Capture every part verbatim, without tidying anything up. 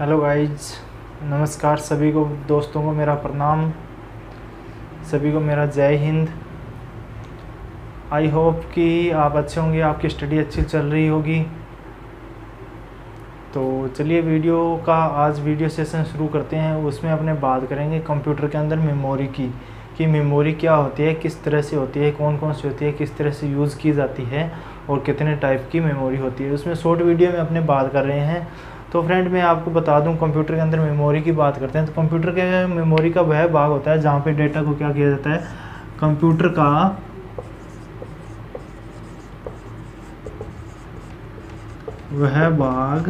Hello guys, नमस्कार सभी को, दोस्तों को मेरा प्रणाम, सभी को मेरा जय हिंद। आई होप कि आप अच्छे होंगे, आपकी स्टडी अच्छी चल रही होगी। तो चलिए वीडियो का आज वीडियो सेशन शुरू करते हैं। उसमें अपने बात करेंगे कंप्यूटर के अंदर मेमोरी की कि मेमोरी क्या होती है, किस तरह से होती है, कौन कौन सी होती है, किस तरह से यूज़ की जाती है और कितने टाइप की मेमोरी होती है। उसमें शॉर्ट वीडियो में अपने बात कर रहे हैं। तो फ्रेंड मैं आपको बता दूं, कंप्यूटर के अंदर मेमोरी की बात करते हैं तो कंप्यूटर के मेमोरी का वह भाग होता है जहाँ पे डेटा को क्या किया जाता है, कंप्यूटर का वह भाग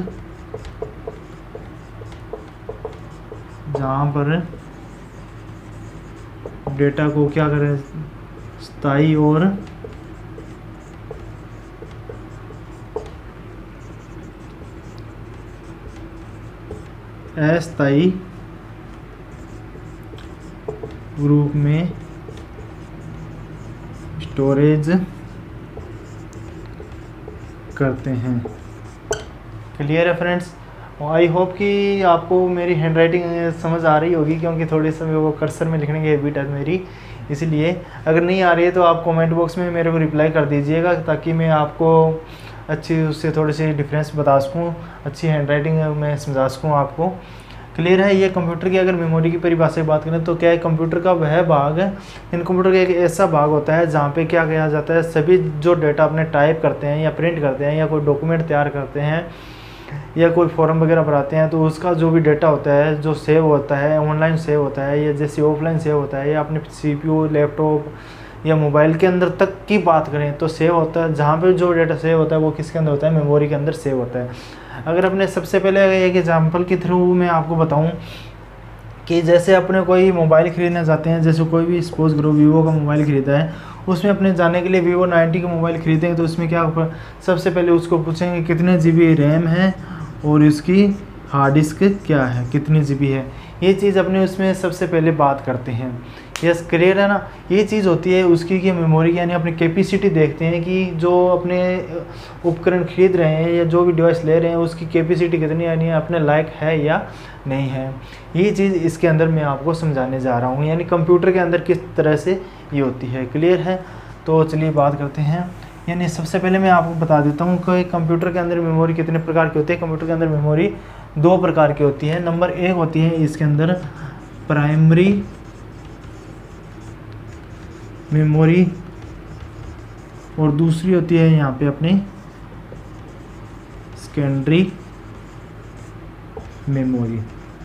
जहाँ पर डेटा को क्या करें, स्थायी और अस्थायी रूप में स्टोरेज करते हैं। क्लियर है फ्रेंड्स? आई होप कि आपको मेरी हैंडराइटिंग समझ आ रही होगी, क्योंकि थोड़ी सी वो कर्सर में लिखने की हैबिट है मेरी, इसलिए अगर नहीं आ रही है तो आप कमेंट बॉक्स में मेरे को रिप्लाई कर दीजिएगा, ताकि मैं आपको अच्छी उससे थोड़ी सी डिफरेंस बता सकूँ, अच्छी हैंडराइटिंग में समझा सकूँ आपको। क्लियर है? ये कंप्यूटर की अगर मेमोरी की परिभाषा की बात करें तो क्या है, कंप्यूटर का वह भाग है, इन कंप्यूटर का एक ऐसा भाग होता है जहाँ पे क्या किया जाता है, सभी जो डेटा अपने टाइप करते हैं या प्रिंट करते हैं या कोई डॉक्यूमेंट तैयार करते हैं या कोई फॉर्म वगैरह भराते हैं, तो उसका जो भी डेटा होता है जो सेव होता है, ऑनलाइन सेव होता है या जैसे ऑफलाइन सेव होता है, या अपने सीपीयू, लैपटॉप या मोबाइल के अंदर तक की बात करें तो सेव होता है। जहाँ पे जो डेटा सेव होता है वो किसके अंदर होता है, मेमोरी के अंदर सेव होता है। अगर अपने सबसे पहले एक एग्जांपल के थ्रू मैं आपको बताऊं कि जैसे अपने कोई मोबाइल ख़रीदना चाहते हैं, जैसे कोई भी सपोज करो वीवो का मोबाइल ख़रीदा है, उसमें अपने जाने के लिए वीवो नाइन्टी का मोबाइल ख़रीदेंगे तो उसमें क्या सबसे पहले उसको पूछेंगे कितने जी बी रैम है और इसकी हार्ड डिस्क क्या है, कितनी जी बी है। ये चीज़ अपने उसमें सबसे पहले बात करते हैं। यस, क्लियर है ना? ये चीज़ होती है उसकी की मेमोरी, यानी अपनी कैपेसिटी देखते हैं कि जो अपने उपकरण खरीद रहे हैं या जो भी डिवाइस ले रहे हैं उसकी कैपेसिटी कितनी, यानी अपने लायक है या नहीं है। ये चीज़ इसके अंदर मैं आपको समझाने जा रहा हूँ, यानी कंप्यूटर के अंदर किस तरह से ये होती है। क्लियर है? तो चलिए बात करते हैं। यानी सबसे पहले मैं आपको बता देता हूँ कि कंप्यूटर के अंदर मेमोरी कितने प्रकार की होती है। कंप्यूटर के अंदर मेमोरी दो प्रकार की होती है। नंबर एक होती है इसके अंदर प्राइमरी मेमोरी और दूसरी होती है यहाँ पे अपनी सेकेंडरी मेमोरी।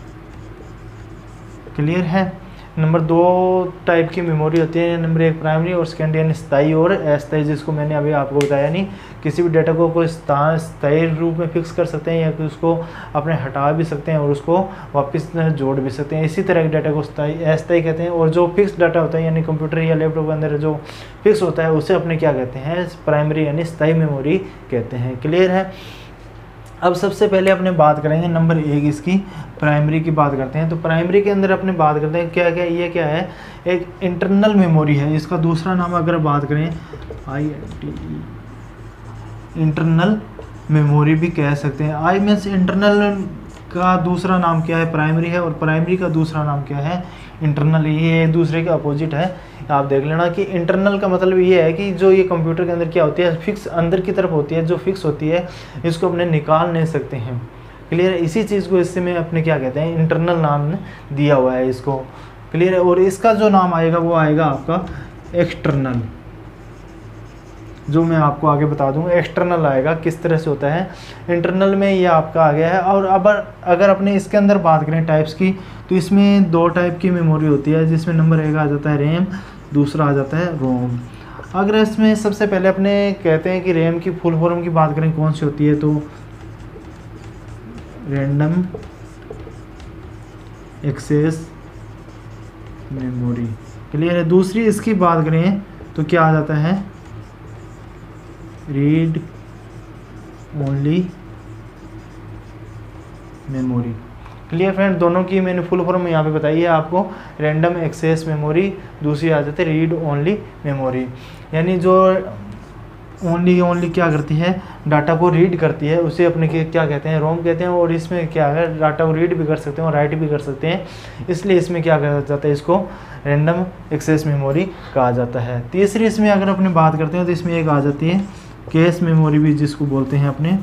क्लियर है? नंबर दो टाइप की मेमोरी होती है, नंबर एक प्राइमरी और सेकेंडरी, यानी स्थायी और अस्थायी, जिसको मैंने अभी आपको बताया। नहीं, किसी भी डेटा को कोई स्थान स्थायी रूप में फिक्स कर सकते हैं या कि उसको अपने हटा भी सकते हैं और उसको वापस जोड़ भी सकते हैं। इसी तरह के डाटा को स्थायी अस्थायी कहते हैं। और जो फिक्स डाटा होता है, यानी कंप्यूटर या लैपटॉप के अंदर जो फिक्स होता है, उसे अपने क्या कहते हैं, प्राइमरी यानी स्थायी मेमोरी कहते हैं। क्लियर है? अब सबसे पहले अपने बात करेंगे नंबर एक, इसकी प्राइमरी की बात करते हैं। तो प्राइमरी के अंदर अपने बात करते हैं क्या क्या, ये क्या है, एक इंटरनल मेमोरी है। इसका दूसरा नाम अगर बात करें I N T, internal memory भी कह सकते हैं। आई मीन्स इंटरनल का दूसरा नाम क्या है, प्राइमरी है, और प्राइमरी का दूसरा नाम क्या है, इंटरनल। ये एक दूसरे के अपोजिट है। आप देख लेना कि इंटरनल का मतलब ये है कि जो ये कंप्यूटर के अंदर क्या होती है, फिक्स अंदर की तरफ होती है, जो फिक्स होती है, इसको अपने निकाल नहीं सकते हैं। क्लियर है? इसी चीज़ को इससे में अपने क्या कहते हैं, इंटरनल नाम दिया हुआ है इसको। क्लियर है? और इसका जो नाम आएगा वो आएगा आपका एक्सटर्नल, जो मैं आपको आगे बता दूंगा। एक्सटर्नल आएगा किस तरह से होता है, इंटरनल में ये आपका आ गया है। और अब अगर अपने इसके अंदर बात करें टाइप्स की, तो इसमें दो टाइप की मेमोरी होती है, जिसमें नंबर एक आ जाता है रैम, दूसरा आ जाता है रोम। अगर इसमें सबसे पहले अपने कहते हैं कि रैम की फुल फॉर्म की बात करें कौन सी होती है, तो रैंडम एक्सेस मेमोरी। क्लियर है? दूसरी इसकी बात करें तो क्या आ जाता है, read only memory. Clear friend? दोनों की मैंने फुल फॉर्म यहाँ पे बताई है आपको। रैंडम एक्सेस मेमोरी, दूसरी आ जाती है रीड ओनली मेमोरी। यानी जो ओनली ओनली क्या करती है, डाटा को रीड करती है, उसे अपने के क्या कहते हैं, रोम कहते हैं। और इसमें क्या है, डाटा को रीड भी कर सकते हैं और राइट भी कर सकते हैं, इसलिए इसमें क्या कहा जाता है, इसको रैंडम एक्सेस मेमोरी कहा जाता है। तीसरी इसमें अगर अपने बात करते हैं तो इसमें एक आ जाती है कैश मेमोरी भी जिसको बोलते हैं अपने।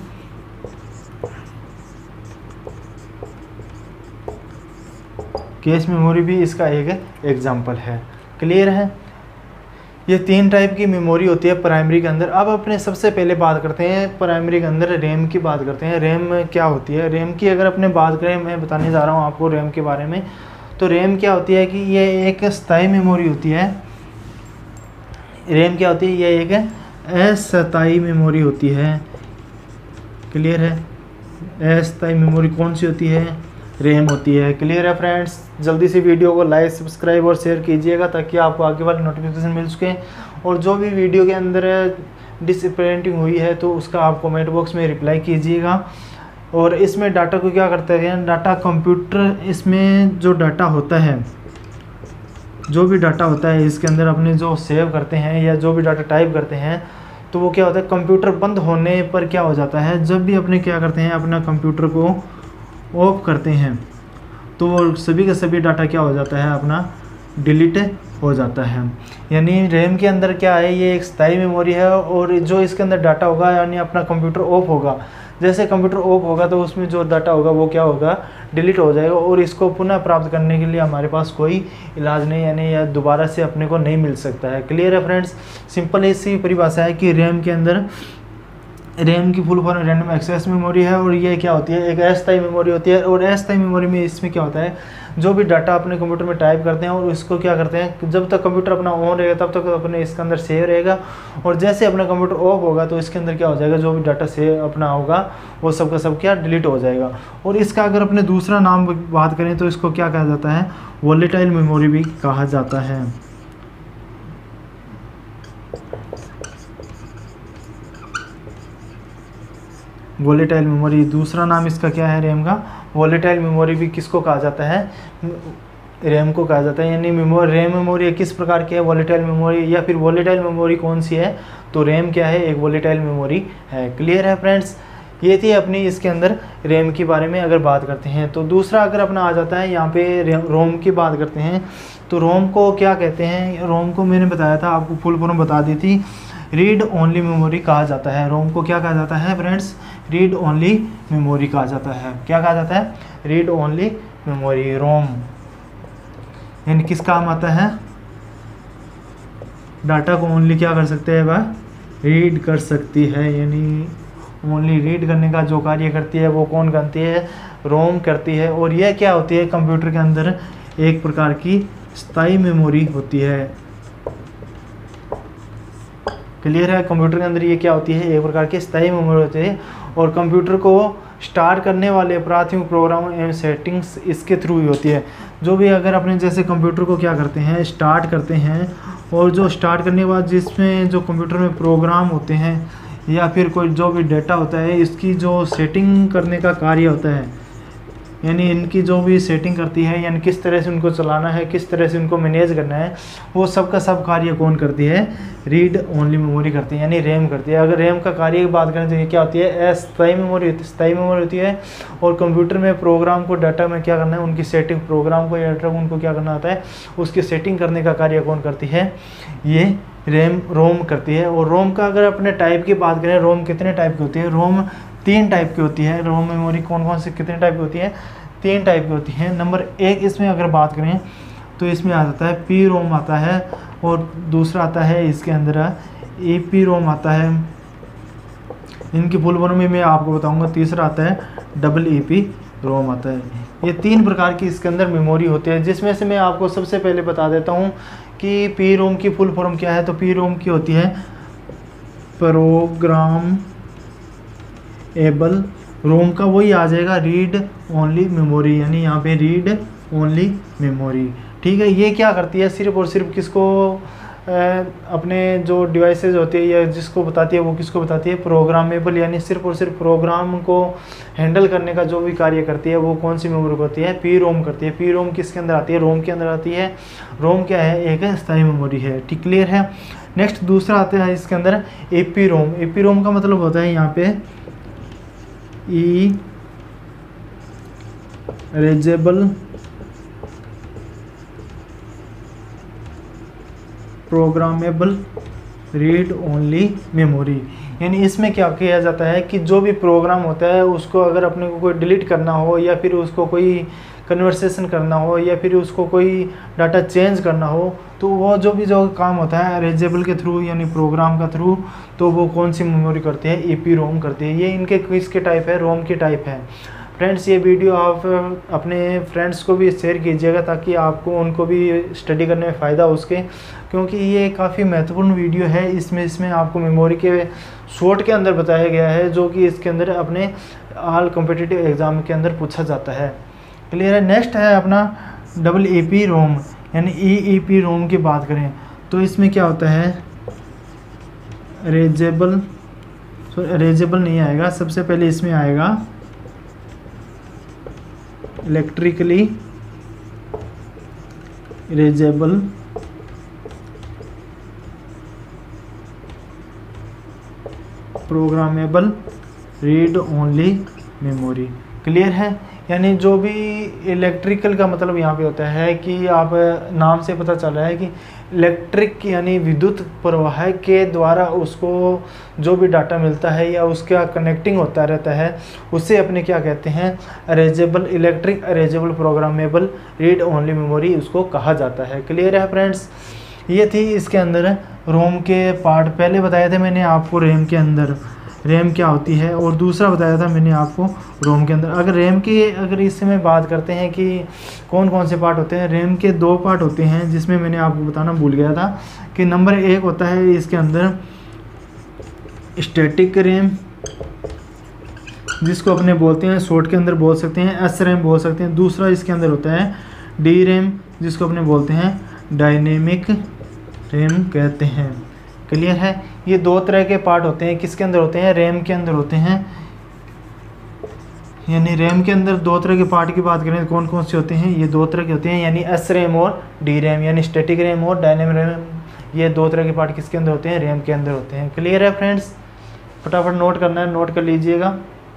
कैश मेमोरी भी इसका एक एग्जाम्पल है। क्लियर है, ये तीन टाइप की मेमोरी होती है प्राइमरी के अंदर। अब अपने सबसे पहले बात करते हैं प्राइमरी के अंदर रैम की बात करते हैं। रैम क्या होती है, रैम की अगर अपने बात करें, मैं बताने जा रहा हूँ आपको रैम के बारे में। तो रैम क्या होती है कि ये एक स्थायी मेमोरी होती है। रैम क्या होती है, ये एक अस्थायी मेमोरी होती है। क्लियर है, अस्थायी मेमोरी कौन सी होती है, रैम होती है। क्लियर है फ्रेंड्स, जल्दी से वीडियो को लाइक सब्सक्राइब और शेयर कीजिएगा ताकि आपको आगे वाली नोटिफिकेशन मिल सके। और जो भी वीडियो के अंदर डिसअपॉइंटिंग हुई है तो उसका आप कमेंट बॉक्स में रिप्लाई कीजिएगा। और इसमें डाटा को क्या करते हैं, डाटा कंप्यूटर, इसमें जो डाटा होता है, जो भी डाटा होता है इसके अंदर अपने जो सेव करते हैं या जो भी डाटा टाइप करते हैं, तो वो क्या होता है, कंप्यूटर बंद होने पर क्या हो जाता है, जब भी अपने क्या करते हैं, अपना कंप्यूटर को ऑफ करते हैं तो वो सभी का सभी डाटा क्या हो जाता है, अपना डिलीट हो जाता है। यानी रैम के अंदर क्या है, ये एक स्थायी मेमोरी है और जो इसके अंदर डाटा होगा यानी अपना कंप्यूटर ऑफ होगा, जैसे कंप्यूटर ऑफ होगा तो उसमें जो डाटा होगा वो क्या होगा, डिलीट हो जाएगा। और इसको पुनः प्राप्त करने के लिए हमारे पास कोई इलाज नहीं, यानी या दोबारा से अपने को नहीं मिल सकता है। क्लियर है फ्रेंड्स, सिंपल ऐसी परिभाषा है कि रैम के अंदर, रैम की full form random access memory है और ये क्या होती है, एक अस्थायी मेमोरी होती है। और अस्थायी मेमोरी में इसमें क्या होता है, जो भी डाटा अपने कंप्यूटर में टाइप करते हैं और उसको क्या करते हैं, जब तक कंप्यूटर अपना ऑन रहेगा तब तक अपने इसके अंदर सेव रहेगा। और जैसे अपना कंप्यूटर ऑफ होगा तो इसके अंदर क्या हो जाएगा, जो भी डाटा सेव अपना होगा वो सब का सब क्या डिलीट हो जाएगा। और इसका अगर अपने दूसरा नाम बात करें तो इसको क्या कहा जाता है, वोलेटाइल मेमोरी भी कहा जाता है। वोलेटाइल मेमोरी दूसरा नाम इसका क्या है, रैम का। वोलेटाइल मेमोरी भी किसको कहा जाता है, रैम को कहा जाता है। यानी मेमोरी, रैम मेमोरी किस प्रकार की है, वोलेटाइल मेमोरी, या फिर वोलेटाइल मेमोरी कौन सी है, तो रैम क्या है, एक वोलेटाइल मेमोरी है। क्लियर है फ्रेंड्स, ये थी अपनी इसके अंदर रैम के बारे में अगर बात करते हैं। तो दूसरा अगर अपना आ जाता है यहाँ पे रोम की बात करते हैं। तो रोम को क्या कहते हैं, रोम को मैंने बताया था आपको, फुल फॉर्म बता दी थी, रीड ओनली मेमोरी कहा जाता है। रोम को क्या कहा जाता है फ्रेंड्स, रीड ओनली मेमोरी कहा जाता है। क्या कहा जाता है, रीड ओनली मेमोरी, रोम। यानी किस काम आता है, डाटा को ओनली क्या कर सकते हैं वह, रीड कर सकती है। यानी ओनली रीड करने का जो कार्य करती है वो कौन करती है, रोम करती है। और यह क्या होती है, कंप्यूटर के अंदर एक प्रकार की स्थायी मेमोरी होती है। क्लियर है, कंप्यूटर के अंदर ये क्या होती है, एक प्रकार की स्थायी मेमोरी होती है। और कंप्यूटर को स्टार्ट करने वाले प्राथमिक प्रोग्राम एवं सेटिंग्स इसके थ्रू ही होती है। जो भी अगर अपने जैसे कंप्यूटर को क्या करते हैं, स्टार्ट करते हैं, और जो स्टार्ट करने के बाद जिसमें जो कंप्यूटर में प्रोग्राम होते हैं या फिर कोई जो भी डेटा होता है, इसकी जो सेटिंग करने का कार्य होता है, यानी इनकी जो भी सेटिंग करती है, यानी किस तरह से उनको चलाना है, किस तरह से उनको मैनेज करना है, वो सब का सब कार्य कौन करती है, रीड ओनली मेमोरी करती है, यानी रैम करती है। अगर रैम का कार्य की बात करें तो ये क्या होती है, अस्थायी मेमोरी होती है, स्थायी मेमोरी होती है। और कंप्यूटर में प्रोग्राम को, डाटा में क्या करना है, उनकी सेटिंग, प्रोग्राम को या डाटा को उनको क्या करना होता है, उसकी सेटिंग करने का कार्य कौन करती है, ये रैम, रोम करती है। और रोम का अगर अपने टाइप की बात करें, रोम कितने टाइप की होती है, रोम तीन टाइप की होती है। रोम मेमोरी कौन कौन से कितने टाइप की होती है, तीन टाइप की होती है। नंबर एक इसमें अगर बात करें तो इसमें आ जाता है पी रोम आता है, और दूसरा आता है इसके अंदर ए पी रोम आता है। इनकी फुल फॉर्म में मैं आपको बताऊंगा। तीसरा आता है डबल ई पी रोम आता है। ये तीन प्रकार की इसके अंदर मेमोरी होती है, जिसमें से मैं आपको सबसे पहले बता देता हूँ कि पी रोम की फुल फॉर्म क्या है। तो पी रोम की होती है प्रोग्राम एबल रोम, का वही आ जाएगा रीड ओनली मेमोरी, यानी यहाँ पे रीड ओनली मेमोरी। ठीक है, ये क्या करती है, सिर्फ और सिर्फ किसको अपने जो डिवाइसेज होती है या जिसको बताती है वो किसको बताती है, प्रोग्रामेबल, यानी सिर्फ और सिर्फ प्रोग्राम को हैंडल करने का जो भी कार्य करती है वो कौन सी मेमोरी होती है, पी रोम करती है। पी रोम किसके अंदर आती है, रोम के अंदर आती है। रोम क्या है, एक स्थायी मेमोरी है। ठीक, क्लियर है। नेक्स्ट दूसरा आता है इसके अंदर A P ROM. A P ROM का मतलब होता है यहाँ पे erasable programmable read only memory, यानी इसमें क्या किया जाता है कि जो भी प्रोग्राम होता है उसको अगर अपने को कोई डिलीट करना हो या फिर उसको कोई कन्वर्सेशन करना हो या फिर उसको कोई डाटा चेंज करना हो, तो वो जो भी जो काम होता है रेजेबल के थ्रू यानी प्रोग्राम का थ्रू, तो वो कौन सी मेमोरी करती है, ई पी रोम करती है। ये इनके किसके टाइप है, रोम के टाइप है। फ्रेंड्स ये वीडियो आप अपने फ्रेंड्स को भी शेयर कीजिएगा ताकि आपको उनको भी स्टडी करने में फ़ायदा हो उसके, क्योंकि ये काफ़ी महत्वपूर्ण वीडियो है। इसमें इसमें आपको मेमोरी के शॉर्ट के अंदर बताया गया है जो कि इसके अंदर अपने ऑल कॉम्पिटिटिव एग्ज़ाम के अंदर पूछा जाता है। क्लियर है। नेक्स्ट है अपना डबल ई पी रोम, यानी ई ई पी रोम की बात करें तो इसमें क्या होता है, रेजेबल रेजेबल नहीं आएगा, सबसे पहले इसमें आएगा electrically erasable programmable read only memory. Clear है। यानी जो भी इलेक्ट्रिकल का मतलब यहाँ पे होता है कि आप नाम से पता चल रहा है कि इलेक्ट्रिक यानी विद्युत प्रवाह के द्वारा उसको जो भी डाटा मिलता है या उसका कनेक्टिंग होता रहता है उसे अपने क्या कहते हैं, erasable electric erasable programmable read only memory उसको कहा जाता है। क्लियर है फ्रेंड्स। ये थी इसके अंदर रोम के पार्ट। पहले बताया था मैंने आपको रैम के अंदर रैम क्या होती है और दूसरा बताया था मैंने आपको रोम के अंदर। अगर रैम की अगर इससे में बात करते हैं कि कौन कौन से पार्ट होते हैं, रैम के दो पार्ट होते हैं जिसमें मैंने आपको बताना भूल गया था कि नंबर एक होता है इसके अंदर स्टैटिक रैम, जिसको अपने बोलते हैं शॉर्ट के अंदर बोल सकते हैं एस रैम बोल सकते हैं। दूसरा इसके अंदर होता है डी रैम, जिसको अपने बोलते हैं डायनेमिक रैम कहते हैं। क्लियर है। ये दो तरह के पार्ट होते हैं, किसके अंदर होते हैं, रैम के अंदर होते हैं। यानी रैम के अंदर दो तरह के पार्ट की बात करें तो कौन कौन से होते हैं, ये दो तरह के होते हैं, यानी एस रैम और डी रैम, यानी स्टैटिक रैम और डायनेमिक रैम। ये दो तरह के पार्ट किसके अंदर होते हैं, रैम के अंदर होते हैं। क्लियर है फ्रेंड्स। फटाफट नोट करना है, नोट कर लीजिएगा।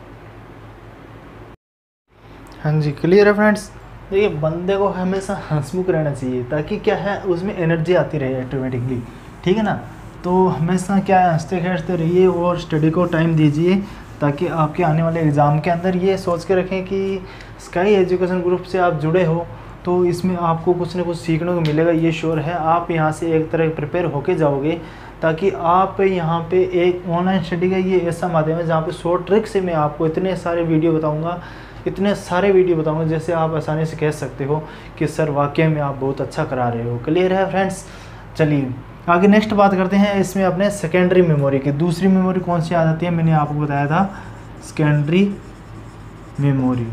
हाँ जी, क्लियर है फ्रेंड्स। देखिए बंदे को हमेशा हंसमुख रहना चाहिए ताकि क्या है उसमें एनर्जी आती रहे ऑटोमेटिकली, ठीक है ना। तो हमेशा क्या है हंसते खेलते रहिए और स्टडी को टाइम दीजिए ताकि आपके आने वाले एग्ज़ाम के अंदर ये सोच के रखें कि स्काई एजुकेशन ग्रुप से आप जुड़े हो तो इसमें आपको कुछ ना कुछ सीखने को मिलेगा, ये श्योर है। आप यहाँ से एक तरह प्रिपेयर होके जाओगे ताकि आप यहाँ पे एक ऑनलाइन स्टडी का ये ऐसा माध्यम है जहाँ पे शॉर्ट ट्रिक से मैं आपको इतने सारे वीडियो बताऊँगा इतने सारे वीडियो बताऊँगा जैसे आप आसानी से कह सकते हो कि सर वाकई में आप बहुत अच्छा करा रहे हो। क्लियर है फ्रेंड्स। चलिए आगे नेक्स्ट बात करते हैं इसमें अपने सेकेंडरी मेमोरी की। दूसरी मेमोरी कौन सी आ जाती है, मैंने आपको बताया था सेकेंडरी मेमोरी,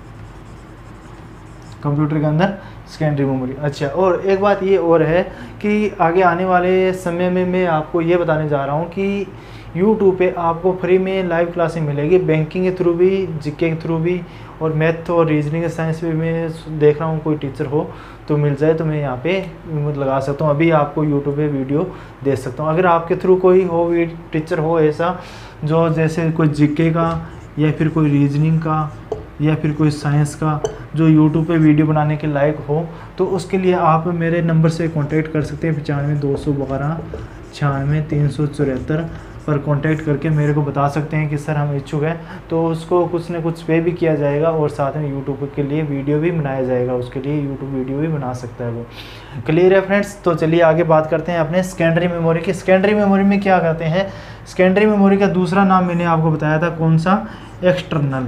कंप्यूटर के अंदर सेकेंडरी मेमोरी। अच्छा, और एक बात ये और है कि आगे आने वाले समय में मैं आपको ये बताने जा रहा हूँ कि यूट्यूब पे आपको फ्री में लाइव क्लासें मिलेगी, बैंकिंग के थ्रू भी, जीके के थ्रू भी, और मैथ और रीजनिंग साइंस भी मैं देख रहा हूँ कोई टीचर हो तो मिल जाए तो मैं यहाँ पे लगा सकता हूँ। अभी आपको यूट्यूब पे वीडियो दे सकता हूँ। अगर आपके थ्रू कोई हो टीचर हो ऐसा जो जैसे कोई जीके का या फिर कोई रीजनिंग का या फिर कोई साइंस का जो यूट्यूब पे वीडियो बनाने के लायक हो तो उसके लिए आप मेरे नंबर से कांटेक्ट कर सकते हैं पचानवे दो सौ बारह छियानवे तीन सौ चौहत्तर पर कांटेक्ट करके मेरे को बता सकते हैं कि सर हम इच्छुक हैं, तो उसको कुछ न कुछ पे भी किया जाएगा और साथ में यूट्यूब के लिए वीडियो भी बनाया जाएगा, उसके लिए यूट्यूब वीडियो भी बना सकता है वो। क्लियर है फ्रेंड्स। तो चलिए आगे बात करते हैं अपने सेकेंडरी मेमोरी की। सेकेंडरी मेमोरी में क्या करते हैं, सेकेंडरी मेमोरी का दूसरा नाम मैंने आपको बताया था कौन सा, एक्सटर्नल।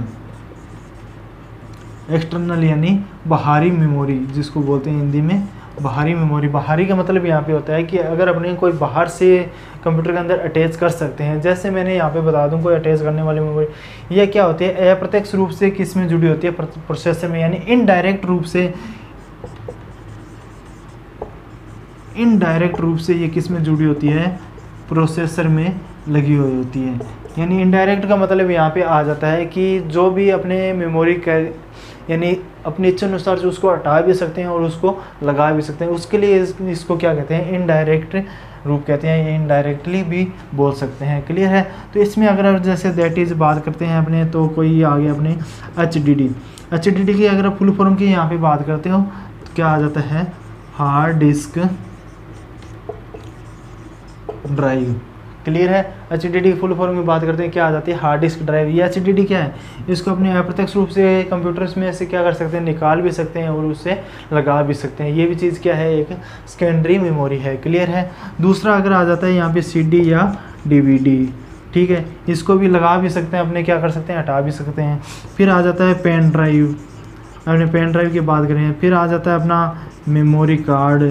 एक्सटर्नल यानी बाहरी मेमोरी जिसको बोलते हैं हिंदी में बाहरी मेमोरी। बाहरी का मतलब यहाँ पे होता है कि अगर अपने कोई बाहर से कंप्यूटर के अंदर अटैच कर सकते हैं, जैसे मैंने यहाँ पे बता दूँ कोई अटैच करने वाली मेमोरी, यह क्या होती है, अप्रत्यक्ष रूप से किस में जुड़ी होती है, प्रोसेसर में, यानी इनडायरेक्ट रूप से इनडायरेक्ट रूप से ये किस में जुड़ी होती है, प्रोसेसर में लगी हुई होती है। यानी इनडायरेक्ट का मतलब यहाँ पे आ जाता है कि जो भी अपने मेमोरी का यानी अपनी इच्छा अनुसार जो उसको हटा भी सकते हैं और उसको लगा भी सकते हैं, उसके लिए इस, इसको क्या कहते हैं, इनडायरेक्ट रूप कहते हैं, ये इनडायरेक्टली भी बोल सकते हैं। क्लियर है। तो इसमें अगर आप जैसे दैट इज़ बात करते हैं अपने, तो कोई आ गया अपने H D D H D D की अगर आप फुल फॉर्म की यहाँ पे बात करते हो तो क्या आ जाता है, हार्ड डिस्क ड्राइव। क्लियर है। H D D full form में बात करते हैं, क्या आ जाती है, हार्ड डिस्क ड्राइव। ये एच डी डी क्या है, इसको अपने अप्रत्यक्ष रूप से कंप्यूटर्स में से क्या कर सकते हैं, निकाल भी सकते हैं और उससे लगा भी सकते हैं। ये भी चीज़ क्या है, एक सेकेंडरी मेमोरी है। क्लियर है। दूसरा अगर आ जाता है यहाँ पे सी डी या डी वी डी, ठीक है, इसको भी लगा भी सकते हैं अपने, क्या कर सकते हैं, हटा भी सकते हैं। फिर आ जाता है पेन ड्राइव, अपने पेन ड्राइव की बात करें। फिर आ जाता है अपना मेमोरी कार्ड,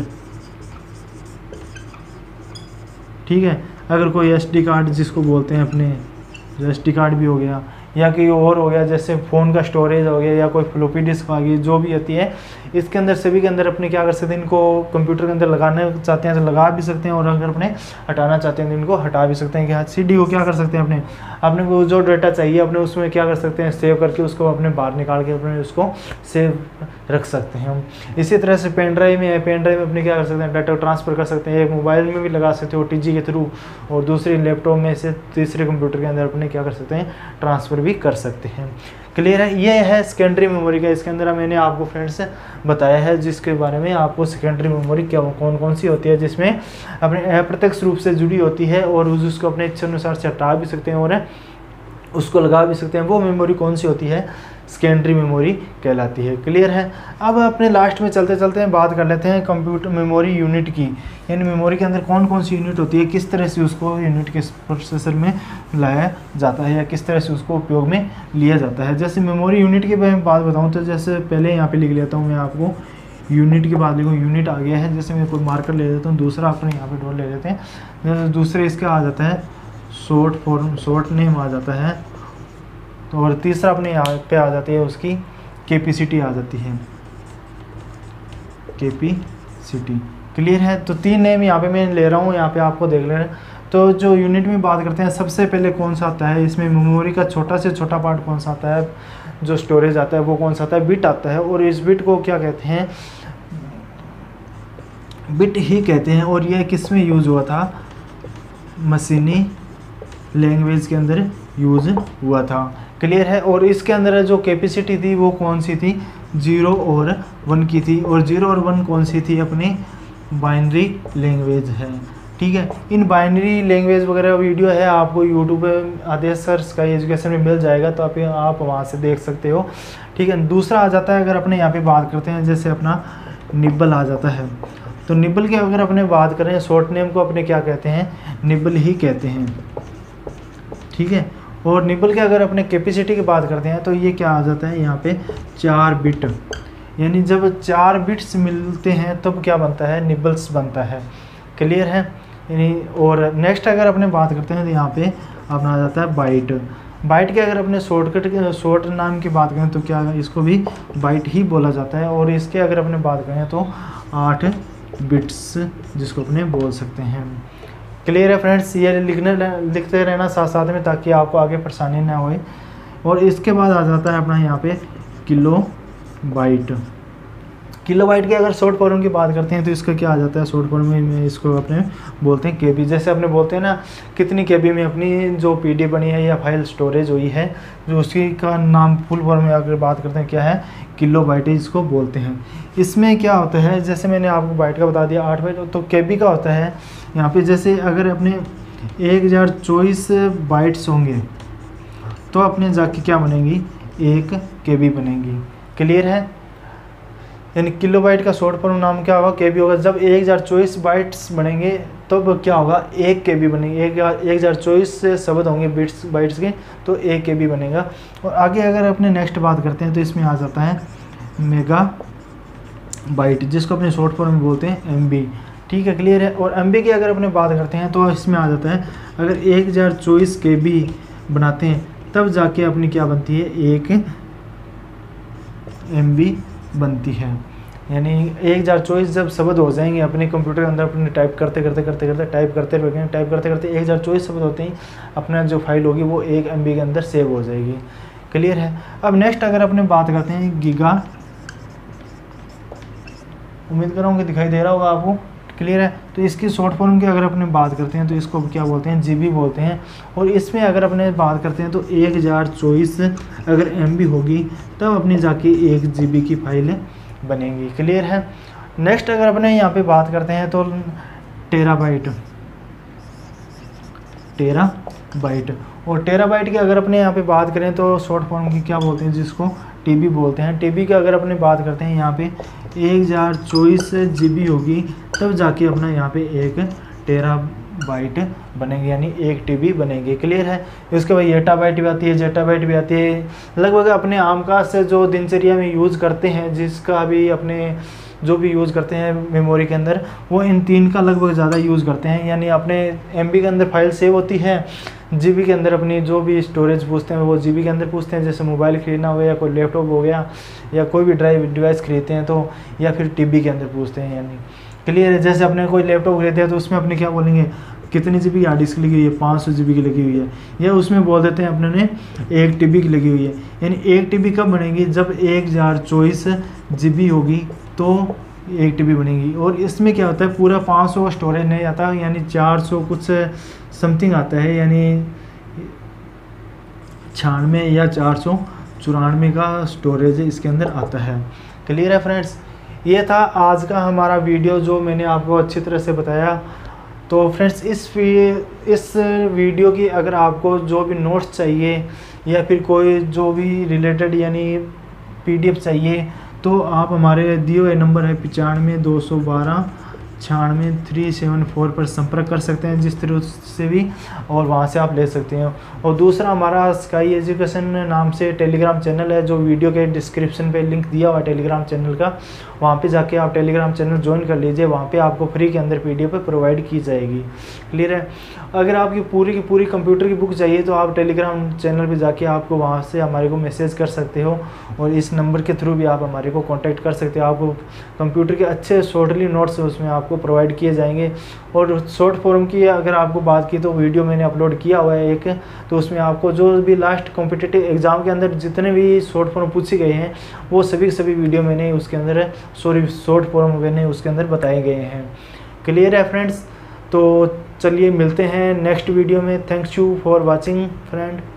ठीक है, अगर कोई एस डी कार्ड जिसको बोलते हैं अपने, जो एस डी कार्ड भी हो गया या कोई और हो गया, जैसे फ़ोन का स्टोरेज हो गया या कोई फ्लोपी डिस्क आ गई, जो भी होती है इसके अंदर सभी के अंदर अपने क्या कर सकते हैं, इनको कंप्यूटर के अंदर लगाना चाहते हैं तो लगा भी सकते हैं और अगर अपने हटाना चाहते हैं तो इनको हटा भी सकते हैं। कि सी डी को क्या कर सकते हैं, अपने अपने को जो डाटा चाहिए अपने उसमें क्या कर सकते हैं, सेव करके उसको अपने बाहर निकाल के अपने उसको सेव रख सकते हैं हम। इसी तरह से पेन ड्राइव में है, पेन ड्राइव में अपने क्या कर सकते हैं, डाटा ट्रांसफ़र कर सकते हैं। एक मोबाइल में भी लगा सकते हो टी जी के थ्रू और दूसरी लैपटॉप में से तीसरे कंप्यूटर के अंदर अपने क्या कर सकते हैं, ट्रांसफ़र भी कर सकते हैं। क्लियर है। ये है सेकेंडरी मेमोरी का। इसके अंदर मैंने आपको फ्रेंड्स बताया है जिसके बारे में आपको सेकेंडरी मेमोरी क्या कौन कौन सी होती है, जिसमें अपने अप्रत्यक्ष रूप से जुड़ी होती है और उसको अपने इच्छा अनुसार से हटा भी सकते हैं और उसको लगा भी सकते हैं। वो मेमोरी कौन सी होती है, सेकेंडरी मेमोरी कहलाती है। क्लियर है। अब अपने लास्ट में चलते चलते हैं बात कर लेते हैं कंप्यूटर मेमोरी यूनिट की, यानी मेमोरी के अंदर कौन कौन सी यूनिट होती है, किस तरह से उसको यूनिट के प्रोसेसर में लाया जाता है या किस तरह से उसको उपयोग में लिया जाता है। जैसे मेमोरी यूनिट की मैं बात बताऊँ तो जैसे पहले यहाँ पर लिख लेता हूँ मैं आपको, यूनिट की बात लिखूँ, यूनिट आ गया है। जैसे मैं कोई मार्कर ले लेता हूँ, दूसरा अपने यहाँ पर डॉट ले लेते हैं, जैसे दूसरे इसका आ जाता है शॉर्ट फॉर्म, शॉर्ट नेम आ जाता है, तो और तीसरा अपने यहाँ पे आ जाती है उसकी कैपेसिटी आ जाती है, कैपेसिटी। क्लियर है। तो तीन नेम यहाँ पे मैं ले रहा हूँ, यहाँ पे आपको देख ले रहे हैं। तो जो यूनिट में बात करते हैं सबसे पहले कौन सा आता है, इसमें मेमोरी का छोटा से छोटा पार्ट कौन सा आता है, जो स्टोरेज आता है वो कौन सा आता है, बिट आता है। और इस बिट को क्या कहते हैं, बिट ही कहते हैं। और यह किस में यूज़ हुआ था, मशीनी लैंग्वेज के अंदर यूज़ हुआ था। क्लियर है। और इसके अंदर जो कैपेसिटी थी वो कौन सी थी, जीरो और वन की थी। और जीरो और वन कौन सी थी, अपनी बाइनरी लैंग्वेज है। ठीक है। इन बाइनरी लैंग्वेज वगैरह वीडियो है आपको यूट्यूब पे आदेश सर का एजुकेशन में मिल जाएगा, तो आप आप वहाँ से देख सकते हो। ठीक है। दूसरा आ जाता है, अगर अपने यहाँ पे बात करते हैं, जैसे अपना निब्बल आ जाता है, तो निब्बल की अगर अपने बात करें, शॉर्ट नेम को अपने क्या कहते हैं, निब्बल ही कहते हैं। ठीक है। और निब्बल के अगर अपने कैपेसिटी की बात करते हैं तो ये क्या आ जाता है, यहाँ पे चार बिट, यानी जब चार बिट्स मिलते हैं तब क्या बनता है, निब्बल्स बनता है। क्लियर है। यानी और नेक्स्ट अगर अपने बात करते हैं तो यहाँ पे अपना आ जाता है बाइट। बाइट के अगर अपने शॉर्टकट शॉर्ट नाम की बात करें तो क्या, इसको भी बाइट ही बोला जाता है। और इसके अगर अपने बात करें तो आठ बिट्स जिसको अपने बोल सकते हैं। क्लियर है फ्रेंड्स। ये लिखने लिखते रहना साथ साथ में, ताकि आपको आगे परेशानी ना होए। और इसके बाद आ जाता है अपना यहाँ पे किलो बाइट। किलो बाइट की अगर शॉर्ट फॉर्म की बात करते हैं तो इसका क्या आ जाता है, शॉर्ट फॉर्म में इसको अपने बोलते हैं केबी। जैसे अपने बोलते हैं ना, कितनी केबी में अपनी जो पीडी बनी है या फाइल स्टोरेज हुई है, जो उसकी का नाम फुल फॉर्म में अगर बात करते हैं क्या है, किलो बाइट इसको बोलते हैं। इसमें क्या होता है, जैसे मैंने आपको बाइट का बता दिया आठ बाइट, तो केबी का होता है यहाँ पे, जैसे अगर अपने एक हज़ार चौबीस बाइट्स होंगे तो अपने जाके क्या बनेंगी, एक केबी बनेंगी। क्लियर है। यानी किलो बाइट का शॉर्ट फॉर्म नाम क्या होगा, केबी होगा। जब एक हज़ार चौबीस बाइट्स बनेंगे तब तो क्या होगा, एक केबी बनेगी। एक एक हज़ार चौबीस शब्द होंगे बिट्स बाइट्स के, तो एक केबी बनेगा। और आगे अगर अपने नेक्स्ट बात करते हैं तो इसमें आ जाता है मेगा बाइट, जिसको अपने शॉर्ट फॉर्म में बोलते हैं एमबी। ठीक है। क्लियर है। और एमबी की अगर अपने बात करते हैं तो इसमें आ जाता है, अगर एक हज़ार चौबीस केबी बनाते हैं तब जाके अपनी क्या बनती है, एक एमबी बनती है। यानी एक हज़ार चौबीस जब शब्द हो जाएंगे अपने कंप्यूटर के अंदर, अपने टाइप करते करते करते करते टाइप करते रहेंगे, टाइप करते करते एक हज़ार चौबीस शब्द होते ही अपना जो फाइल होगी वो एक एम बी के अंदर सेव हो जाएगी। क्लियर है। अब नेक्स्ट अगर अपने बात करते हैं गीगा, उम्मीद कर रहा हूँ कि दिखाई दे रहा होगा आपको। क्लियर है। तो इसकी शॉर्ट फॉर्म की अगर अपने बात करते हैं तो इसको क्या बोलते हैं, जीबी बोलते हैं। और इसमें अगर अपने बात करते हैं तो एक हज़ार चौबीस अगर एमबी होगी तब अपनी जाके एक जीबी की फाइल बनेगी। क्लियर है। नेक्स्ट अगर अपने यहाँ पे बात करते हैं तो टेराबाइट, टेराबाइट और टेराबाइट की अगर अपने यहाँ पे बात करें तो शॉर्ट फॉर्म की क्या बोलते हैं, जिसको टीबी बोलते हैं। टीबी की अगर अपने बात करते हैं यहाँ पे एक हज़ार चौबीस जीबी होगी तब जाके अपना यहाँ पे एक टेराबाइट बनेगी, यानी एक टीबी बनेगी। क्लियर है। इसके बाद एटाबाइट भी आती है, जेटाबाइट भी आती है। लगभग अपने आमखास से जो दिनचर्या में यूज़ करते हैं, जिसका भी अपने जो भी यूज़ करते हैं मेमोरी के अंदर, वो इन तीन का लगभग ज़्यादा यूज़ करते हैं। यानी अपने एमबी के अंदर फाइल सेव होती है, जीबी के अंदर अपनी जो भी स्टोरेज पूछते हैं वो जीबी के अंदर पूछते हैं। जैसे मोबाइल खरीदना हो गया, कोई लैपटॉप हो गया, या कोई भी ड्राइव डिवाइस खरीदते हैं तो, या फिर टीबी के अंदर पूछते हैं। यानी क्लियर है। जैसे अपने कोई लैपटॉप खरीदते हैं तो उसमें अपने क्या बोलेंगे, कितनी जी बी की हार्ड डिस्क लगी हुई है, पाँच सौ जी बी की लगी हुई है, या उसमें बोल देते हैं अपने ने एक टी बी की लगी हुई है। यानी एक टी बी कब बनेगी, जब एक हज़ार चौबीस जी बी होगी तो एक टी बी बनेगी। और इसमें क्या होता है, पूरा पाँच सौ का स्टोरेज नहीं आता, यानी चार सौ कुछ समथिंग आता है, यानी छियानवे या चार सौ चौरानवे का स्टोरेज इसके अंदर आता है। क्लियर है फ्रेंड्स। ये था आज का हमारा वीडियो जो मैंने आपको अच्छी तरह से बताया। तो फ्रेंड्स इस इस वीडियो की अगर आपको जो भी नोट्स चाहिए या फिर कोई जो भी रिलेटेड यानी पीडीएफ चाहिए तो आप हमारे दिए हुए नंबर है पचानवे दो सौ बारह छियानवे थ्री सेवन फोर पर संपर्क कर सकते हैं जिस तरह से भी, और वहाँ से आप ले सकते हैं। और दूसरा हमारा स्काई एजुकेशन नाम से टेलीग्राम चैनल है, जो वीडियो के डिस्क्रिप्शन पे लिंक दिया हुआ है टेलीग्राम चैनल का, वहाँ पे जाके आप टेलीग्राम चैनल ज्वाइन कर लीजिए। वहाँ पे आपको फ्री के अंदर पीडीएफ प्रोवाइड की जाएगी। क्लियर है। अगर आपकी पूरी की पूरी कंप्यूटर की बुक चाहिए तो आप टेलीग्राम चैनल पर जाके आपको वहाँ से हमारे को मैसेज कर सकते हो, और इस नंबर के थ्रू भी आप हमारे को कॉन्टैक्ट कर सकते हो। आपको कंप्यूटर के अच्छे शॉर्टली नोट्स उसमें आपको प्रोवाइड किए जाएंगे। और शॉर्ट फॉर्म की अगर आपको बात की तो वीडियो मैंने अपलोड किया हुआ है एक, तो उसमें आपको जो भी लास्ट कॉम्पिटिटिव एग्जाम के अंदर जितने भी शॉर्ट फॉर्म पूछे गए हैं वो सभी सभी वीडियो मैंने उसके अंदर सॉरी शॉर्ट फॉर्म मैंने उसके अंदर बताए गए हैं। क्लियर है फ्रेंड्स। तो चलिए मिलते हैं नेक्स्ट वीडियो में। Thanks you for watching friend.